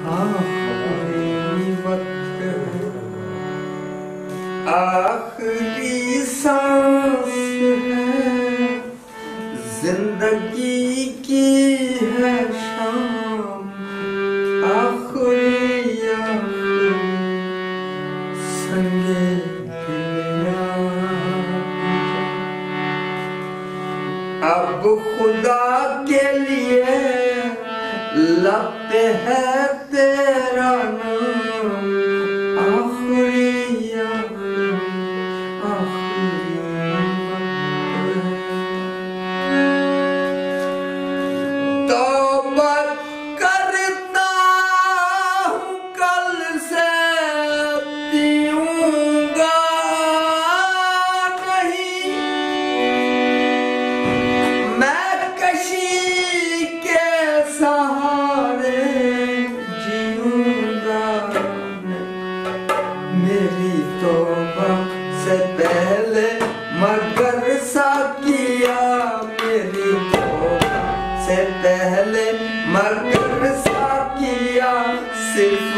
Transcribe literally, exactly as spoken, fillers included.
आखिरी वक्त आखिरी सांस है, जिंदगी की है शाम, आखिरी आखिरी संगे दुनिया। अब खुदा के लिए लब पे है तेरा नाम, आखिरी आखिरी आखिरी वक्त है। तौबा करता हूँ कल से पीऊंगा नहीं, मैं कशी के सहारे जीऊंगा नहीं। मेरी तौबा से पहले मगर साकिया, मेरी तौबा से पहले मगर साकिया, सिर्फ